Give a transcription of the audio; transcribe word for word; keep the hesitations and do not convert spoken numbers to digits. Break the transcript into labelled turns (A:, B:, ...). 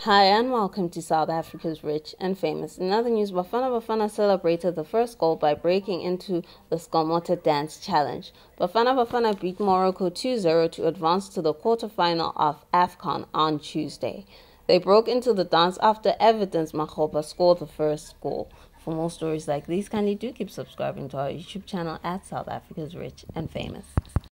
A: Hi and welcome to South Africa's Rich and Famous. In other news, Bafana Bafana celebrated the first goal by breaking into the Skomota dance challenge. Bafana Bafana beat Morocco two zero to advance to the quarterfinal of AFCON on Tuesday. They broke into the dance after Evidence Makgopa scored the first goal. For more stories like these, kindly do keep subscribing to our YouTube channel at South Africa's Rich and Famous.